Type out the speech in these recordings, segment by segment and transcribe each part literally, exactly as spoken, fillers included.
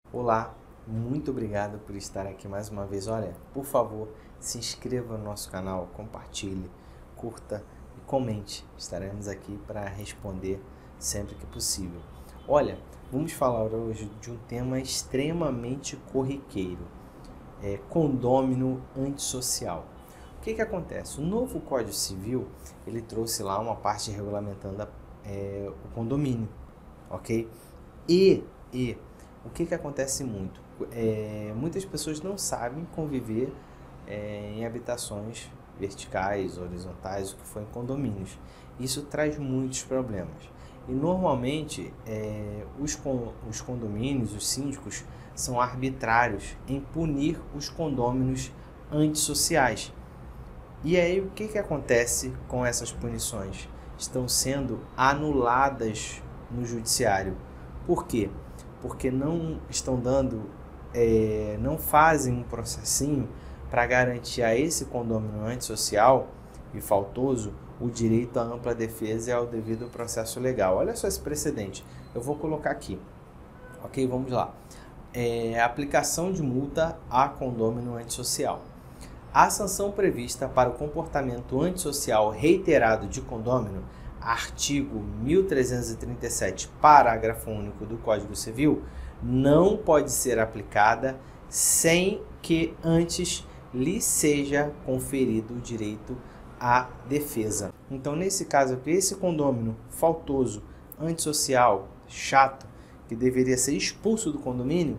Olá, muito obrigado por estar aqui mais uma vez. Olha, por favor, se inscreva no nosso canal, compartilhe, curta e comente. Estaremos aqui para responder sempre que possível. Olha, vamos falar hoje de um tema extremamente corriqueiro, é condômino antissocial. O que que acontece? O novo Código Civil, ele trouxe lá uma parte regulamentando é, o condomínio, ok? E, e o que que acontece muito? É, muitas pessoas não sabem conviver é, em habitações verticais, horizontais, o que for em condomínios. Isso traz muitos problemas. E normalmente é, os, os condomínios, os síndicos, são arbitrários em punir os condôminos antissociais. E aí o que que acontece com essas punições? Estão sendo anuladas no judiciário. Por quê? Porque não estão dando, é, não fazem um processinho para garantir a esse condômino antissocial e faltoso o direito à ampla defesa e ao devido processo legal. Olha só esse precedente, eu vou colocar aqui, ok? Vamos lá. É, aplicação de multa a condômino antissocial. A sanção prevista para o comportamento antissocial reiterado de condômino, artigo mil trezentos e trinta e sete, parágrafo único do Código Civil, não pode ser aplicada sem que antes lhe seja conferido o direito à defesa. Então, nesse caso aqui, esse condômino faltoso, antissocial, chato, que deveria ser expulso do condomínio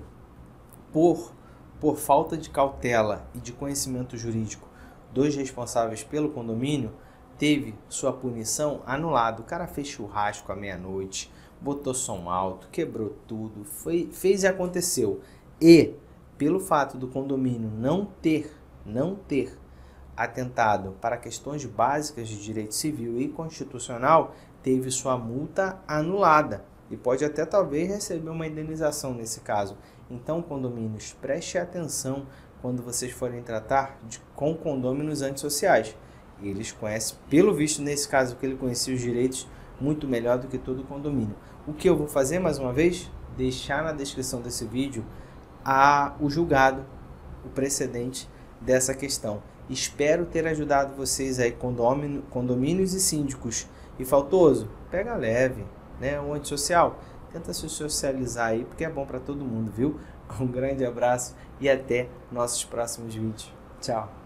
por, por falta de cautela e de conhecimento jurídico dos responsáveis pelo condomínio, teve sua punição anulada. O cara fez churrasco à meia-noite, botou som alto, quebrou tudo, foi, fez e aconteceu. E, pelo fato do condomínio não ter, não ter atentado para questões básicas de direito civil e constitucional, teve sua multa anulada. E pode até talvez receber uma indenização nesse caso. Então, condomínios, preste atenção quando vocês forem tratar de, com condôminos antissociais. Eles conhecem, pelo visto nesse caso que ele conhecia os direitos muito melhor do que todo o condomínio. O que eu vou fazer mais uma vez? Deixar na descrição desse vídeo a, o julgado, o precedente dessa questão. Espero ter ajudado vocês aí, condomínio, condomínios e síndicos. E faltoso, pega leve, né? O antissocial, tenta se socializar aí, porque é bom para todo mundo, viu? Um grande abraço e até nossos próximos vídeos. Tchau!